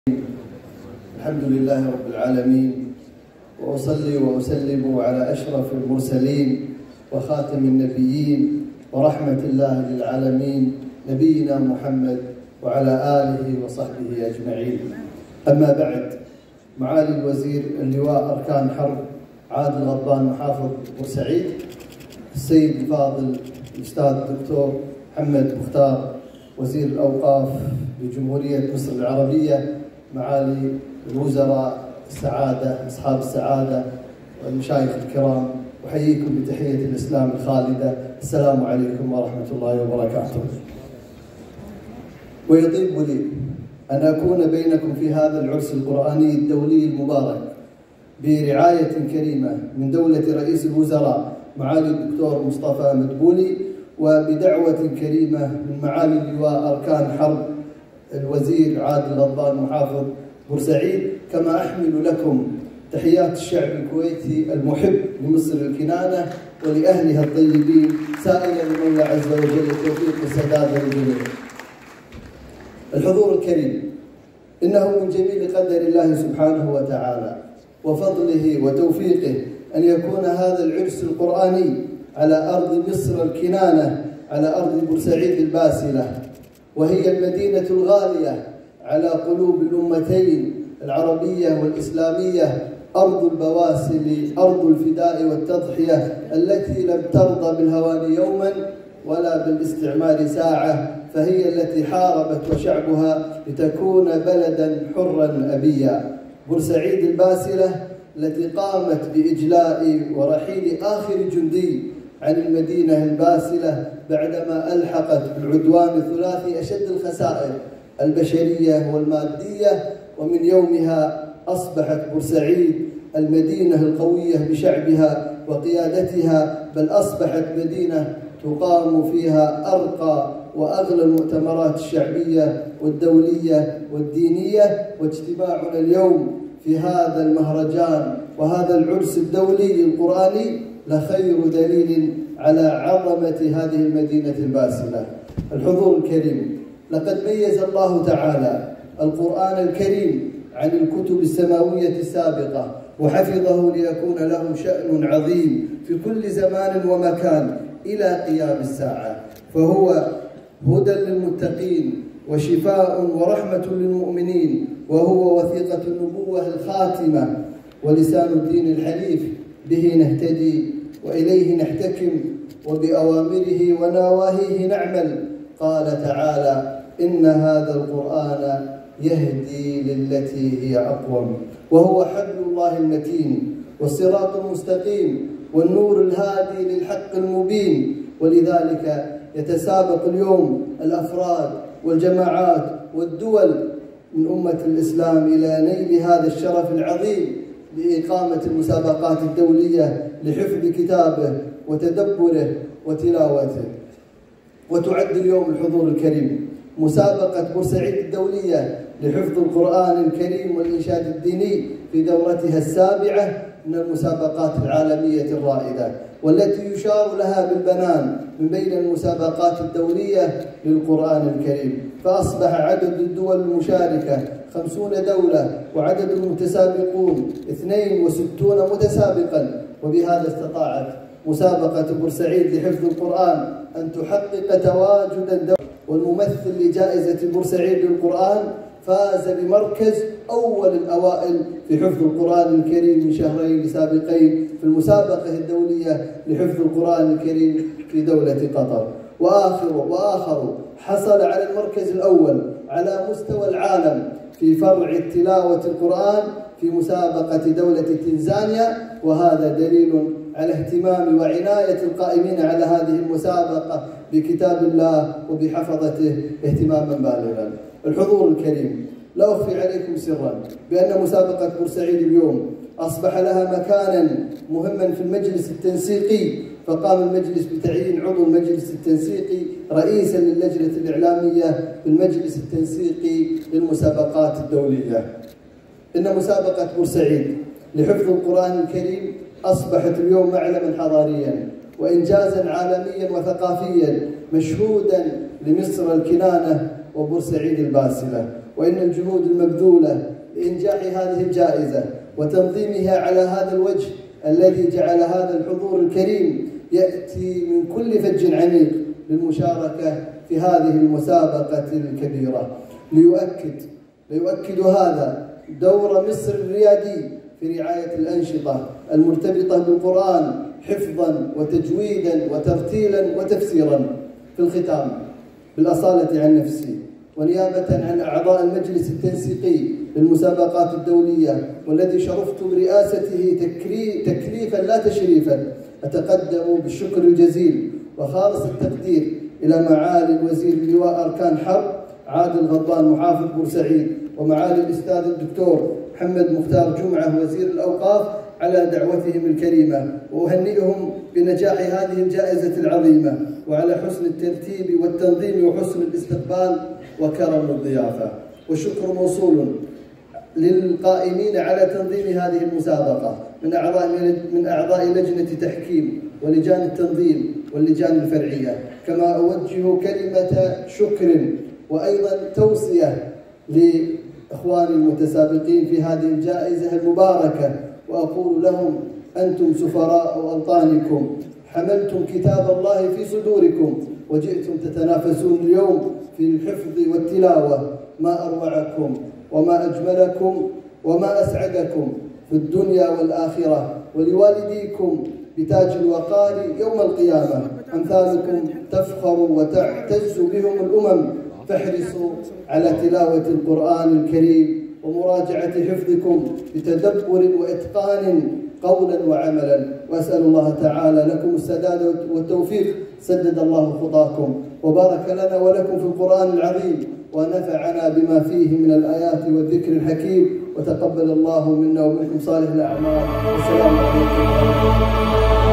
الحمد لله رب العالمين، وأصلي وأسلم على أشرف المرسلين وخاتم النبيين ورحمة الله للعالمين نبينا محمد وعلى آله وصحبه أجمعين. أما بعد، معالي الوزير اللواء أركان حرب عادل غضبان محافظ بورسعيد، السيد الفاضل الأستاذ الدكتور محمد مختار وزير الأوقاف بجمهورية مصر العربية، معالي الوزراء السعادة أصحاب السعادة والمشايخ الكرام، أحييكم بتحية الإسلام الخالدة، السلام عليكم ورحمة الله وبركاته. ويطيب لي أن أكون بينكم في هذا العرس القرآني الدولي المبارك برعاية كريمة من دولة رئيس الوزراء معالي الدكتور مصطفى مدبولي، وبدعوة كريمة من معالي اللواء أركان حرب الوزير عادل غضبان محافظ بورسعيد. كما أحمل لكم تحيات الشعب الكويتي المحب لمصر الكنانة ولأهلها الطيبين، سائلا المولى عز وجل التوفيق والسداد للجميع. الحضور الكريم، إنه من جميل قدر الله سبحانه وتعالى وفضله وتوفيقه أن يكون هذا العرس القرآني على أرض مصر الكنانة، على أرض بورسعيد الباسلة، وهي المدينة الغالية على قلوب الأمتين العربية والإسلامية، أرض البواسل، أرض الفداء والتضحية، التي لم ترضى بالهوان يوما ولا بالاستعمار ساعة، فهي التي حاربت وشعبها لتكون بلدا حرا أبيا. بورسعيد الباسلة التي قامت بإجلاء ورحيل آخر جندي عن المدينة الباسلة بعدما ألحقت بالعدوان الثلاثي أشد الخسائر البشرية والمادية، ومن يومها أصبحت بورسعيد المدينة القوية بشعبها وقيادتها، بل أصبحت مدينة تقام فيها أرقى وأغلى المؤتمرات الشعبية والدولية والدينية. واجتماعنا اليوم في هذا المهرجان وهذا العرس الدولي القرآني لخير دليل على عظمة هذه المدينة الباسلة. الحضور الكريم، لقد ميز الله تعالى القرآن الكريم عن الكتب السماوية السابقة، وحفظه ليكون له شأن عظيم في كل زمان ومكان إلى قيام الساعة، فهو هدى للمتقين وشفاء ورحمة للمؤمنين، وهو وثيقة النبوة الخاتمة ولسان الدين الحنيف، به نهتدي وإليه نحتكم وبأوامره ونواهيه نعمل. قال تعالى: إن هذا القرآن يهدي للتي هي أقوم، وهو حبل الله المتين والصراط المستقيم والنور الهادي للحق المبين. ولذلك يتسابق اليوم الأفراد والجماعات والدول من أمة الإسلام إلى نيل هذا الشرف العظيم لإقامة المسابقات الدولية لحفظ كتابه وتدبره وتلاوته. وتعد اليوم الحضور الكريم مسابقة بورسعيد الدولية لحفظ القرآن الكريم والإنشاد الديني في دورتها السابعة من المسابقات العالمية الرائدة، والتي يشار لها بالبنان من بين المسابقات الدولية للقرآن الكريم. فأصبح عدد الدول المشاركة 50 دولة، وعدد المتسابقون 62 متسابقا. وبهذا استطاعت مسابقة بورسعيد لحفظ القرآن أن تحقق تواجدا دوليا. والممثل لجائزة بورسعيد للقرآن فاز بمركز أول الأوائل في حفظ القرآن الكريم من شهرين سابقين في المسابقة الدولية لحفظ القرآن الكريم في دولة قطر. وآخر حصل على المركز الأول على مستوى العالم في فرع تلاوة القرآن في مسابقة دولة تنزانيا، وهذا دليل على اهتمام وعناية القائمين على هذه المسابقة بكتاب الله وبحفظته اهتماما بالغا. الحضور الكريم، لا أخفي عليكم سرا بأن مسابقة بورسعيد اليوم أصبح لها مكانا مهما في المجلس التنسيقي، فقام المجلس بتعيين عضو المجلس التنسيقي رئيسا للجنة الإعلامية بالمجلس التنسيقي للمسابقات الدولية. إن مسابقة بورسعيد لحفظ القرآن الكريم أصبحت اليوم معلما حضاريا وإنجازا عالميا وثقافيا مشهودا لمصر الكنانة وبورسعيد الباسلة. وإن الجهود المبذولة لإنجاح هذه الجائزة وتنظيمها على هذا الوجه الذي جعل هذا الحضور الكريم يأتي من كل فج عميق للمشاركة في هذه المسابقة الكبيرة، ليؤكد هذا دور مصر الريادي في رعاية الأنشطة المرتبطة بالقرآن حفظا وتجويدا وترتيلا وتفسيرا. في الختام بالأصالة عن نفسي ونيابة عن أعضاء المجلس التنسيقي للمسابقات الدولية والذي شرفت برئاسته تكليفا لا تشريفا، أتقدم بالشكر الجزيل وخالص التقدير إلى معالي الوزير لواء أركان حرب عادل غضبان محافظ بورسعيد، ومعالي الأستاذ الدكتور محمد مختار جمعة وزير الأوقاف على دعوتهم الكريمة، وأهنئهم بنجاح هذه الجائزة العظيمة وعلى حسن الترتيب والتنظيم وحسن الاستقبال وكرم الضيافة. والشكر موصول للقائمين على تنظيم هذه المسابقة من أعضاء لجنة تحكيم ولجان التنظيم واللجان الفرعية، كما أوجه كلمة شكر وأيضا توصية لإخواني المتسابقين في هذه الجائزة المباركة، وأقول لهم: أنتم سفراء أوطانكم، حملتم كتاب الله في صدوركم وجئتم تتنافسون اليوم في الحفظ والتلاوة. ما أروعكم وما أجملكم وما أسعدكم في الدنيا والآخرة، ولوالديكم بتاج الوقار يوم القيامة. أمثالكم تفخر وتعتز بهم الأمم، فاحرصوا على تلاوة القرآن الكريم ومراجعة حفظكم بتدبر وإتقان قولا وعملا. وأسأل الله تعالى لكم السداد والتوفيق، سدد الله خطاكم وبارك لنا ولكم في القرآن العظيم، ونفعنا بما فيه من الآيات والذكر الحكيم، وتقبل الله منا ومنكم صالح الأعمال. السلام عليكم ورحمة الله.